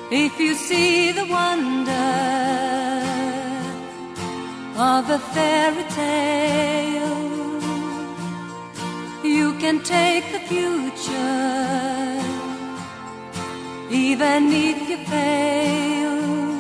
If you see the wonder of a fairy tale, you can take the future, even if you fail.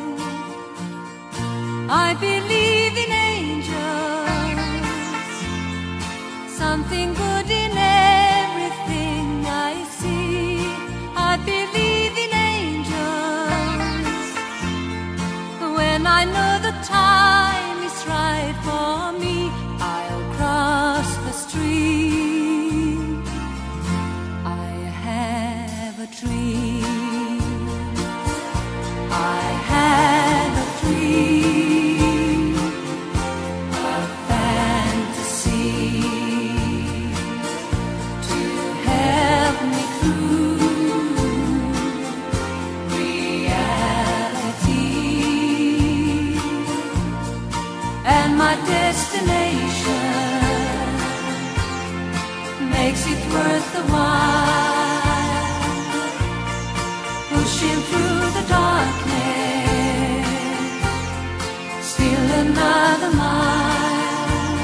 I believe in angels, something good in everything I see. I believe in angels when I know the time is right for me. I'll cross the street. I have a dream. I have a dream, a fantasy to help me through reality, and my destination makes it worth the while, pushing through the darkness, still another mile.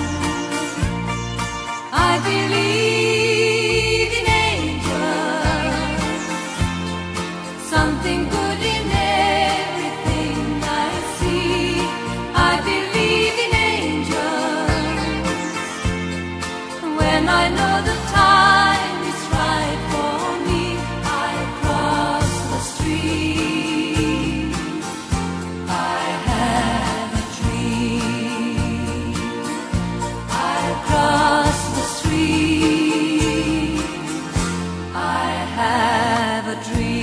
I believe in angels, something good in everything I see. I believe in angels when I know the time is right for me. I cross the street. I have a dream. I cross the street. I have a dream.